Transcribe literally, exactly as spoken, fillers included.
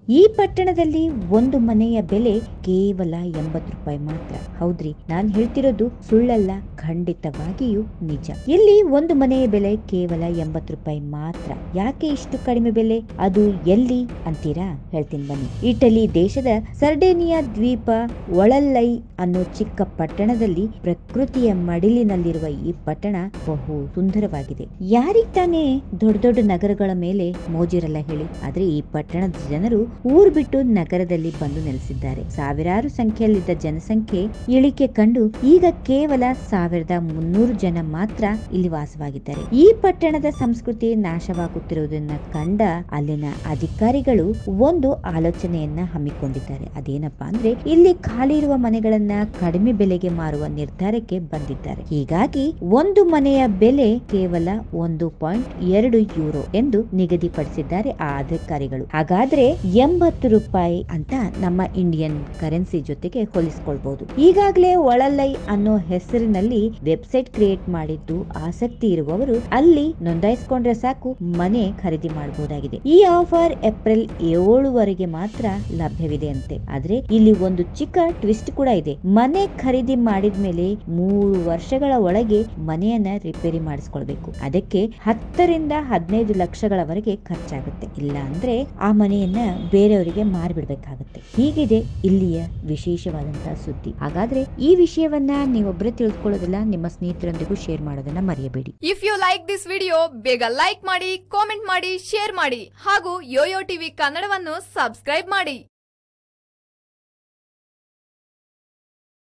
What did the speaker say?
ಈ ಪಟ್ಟಣದಲ್ಲಿ ಒಂದು ಮನೆಯ ಬೆಲೆ ಕೇವಲ ಎಂಬತ್ತು ರೂಪಾಯಿ ಮಾತ್ರ. ಹೌದ್ರಿ, ನಾನ್ ಹೇಳ್ತಿರೋದು ಸುಳ್ಳಲ್ಲ, ಖಂಡಿತವಾಗಿಯೂ ನಿಜ. ಇಲ್ಲಿ ಒಂದು ಮನೆಯ ಬೆಲೆ ಕೇವಲ ಎಂಬತ್ತು ರೂಪಾಯಿ ಮಾತ್ರ. ಯಾಕೆ ಇಷ್ಟು ಕಡಿಮೆ ಬೆಲೆ? ಅದು ಎಲ್ಲಿ ಅಂತೀರಾ? ಹೇಳ್ತೀನಿ ಬನ್ನಿ. ಇಟಲಿ ದೇಶದ ಸರ್ಡೇನಿಯಾ ದ್ವೀಪ ಒಳಲ್ಲೈ ಅನ್ನೋ ಚಿಕ್ಕ ಪಟ್ಟಣದಲ್ಲಿ ಪ್ರಕೃತಿಯ ಮಡಿಲಿನಲ್ಲಿರುವ ಈ ಪಟ್ಟಣ ಬಹು ಸುಂದರವಾಗಿದೆ. ಯಾರಿಗ್ ತಾನೇ ದೊಡ್ಡ ದೊಡ್ಡ ನಗರಗಳ ಮೇಲೆ ಮೋಜಿರಲ್ಲ ಹೇಳಿ? ಆದ್ರೆ ಈ ಪಟ್ಟಣದ ಜನರು ಊರು ಬಿಟ್ಟು ನಗರದಲ್ಲಿ ಬಂದು ನೆಲೆಸಿದ್ದಾರೆ. ಸಾವಿರಾರು ಸಂಖ್ಯೆಯಲ್ಲಿದ್ದ ಜನಸಂಖ್ಯೆ ಇಳಿಕೆ ಕಂಡು ಈಗ ಕೇವಲ ಸಾವಿರದ ಮುನ್ನೂರು ಜನ ಮಾತ್ರ ಇಲ್ಲಿ ವಾಸವಾಗಿದ್ದಾರೆ. ಈ ಪಟ್ಟಣದ ಸಂಸ್ಕೃತಿ ನಾಶವಾಗುತ್ತಿರುವುದನ್ನ ಕಂಡ ಅಲ್ಲಿನ ಅಧಿಕಾರಿಗಳು ಒಂದು ಆಲೋಚನೆಯನ್ನ ಹಮ್ಮಿಕೊಂಡಿದ್ದಾರೆ. ಅದೇನಪ್ಪಾ ಅಂದ್ರೆ ಇಲ್ಲಿ ಖಾಲಿ ಇರುವ ಮನೆಗಳನ್ನ ಕಡಿಮೆ ಬೆಲೆಗೆ ಮಾರುವ ನಿರ್ಧಾರಕ್ಕೆ ಬಂದಿದ್ದಾರೆ. ಹೀಗಾಗಿ ಒಂದು ಮನೆಯ ಬೆಲೆ ಕೇವಲ ಒಂದು ಪಾಯಿಂಟ್ ಎರಡು ಯೂರೋ ಎಂದು ನಿಗದಿಪಡಿಸಿದ್ದಾರೆ ಆ ಅಧಿಕಾರಿಗಳು. ಹಾಗಾದ್ರೆ ಎಂಬತ್ತು ರೂಪಾಯಿ ಅಂತ ನಮ್ಮ ಇಂಡಿಯನ್ ಕರೆನ್ಸಿ ಜೊತೆಗೆ ಹೋಲಿಸಿಕೊಳ್ಬಹುದು. ಈಗಾಗಲೇ ಒಳಲೈ ಅನ್ನೋ ಹೆಸರಿನಲ್ಲಿ ವೆಬ್ಸೈಟ್ ಕ್ರಿಯೇಟ್ ಮಾಡಿದ್ದು ಆಸಕ್ತಿ ಇರುವವರು ಅಲ್ಲಿ ನೋಂದಾಯಿಸಿಕೊಂಡ್ರೆ ಸಾಕು ಮನೆ ಖರೀದಿ ಮಾಡಬಹುದಾಗಿದೆ. ಈ ಆಫರ್ ಏಪ್ರಿಲ್ ಏಳರವರೆಗೆ ಮಾತ್ರ ಲಭ್ಯವಿದೆ ಅಂತೆ. ಆದ್ರೆ ಇಲ್ಲಿ ಒಂದು ಚಿಕ್ಕ ಟ್ವಿಸ್ಟ್ ಕೂಡ ಇದೆ. ಮನೆ ಖರೀದಿ ಮಾಡಿದ್ಮೇಲೆ ಮೂರು ವರ್ಷಗಳ ಒಳಗೆ ಮನೆಯನ್ನ ರಿಪೇರಿ ಮಾಡಿಸ್ಕೊಳ್ಬೇಕು. ಅದಕ್ಕೆ ಹತ್ತರಿಂದ ಹದಿನೈದು ಲಕ್ಷಗಳವರೆಗೆ ಖರ್ಚಾಗುತ್ತೆ. ಇಲ್ಲ ಅಂದ್ರೆ ಆ ಮನೆಯನ್ನ ಬೇರೆಯವರಿಗೆ ಮಾರಿಬಿಡ್ಬೇಕಾಗುತ್ತೆ. ಹೀಗಿದೆ ಇಲ್ಲಿಯ ವಿಶೇಷವಾದಂತಹ ಸುದ್ದಿ. ಹಾಗಾದ್ರೆ ಈ ವಿಷಯವನ್ನ ನೀವೊಬ್ಬರೇ ತಿಳಿದುಕೊಳ್ಳೋದಿಲ್ಲ, ನಿಮ್ಮ ಸ್ನೇಹಿತರೊಂದಿಗೂ ಶೇರ್ ಮಾಡೋದನ್ನ ಮರೆಯಬೇಡಿ. If you like this video ಬೇಗ ಲೈಕ್ ಮಾಡಿ, ಕಾಮೆಂಟ್ ಮಾಡಿ, ಶೇರ್ ಮಾಡಿ ಹಾಗೂ ಯೋಯೋ ಟಿವಿ ಕನ್ನಡವನ್ನು ಸಬ್ಸ್ಕ್ರೈಬ್ ಮಾಡಿ.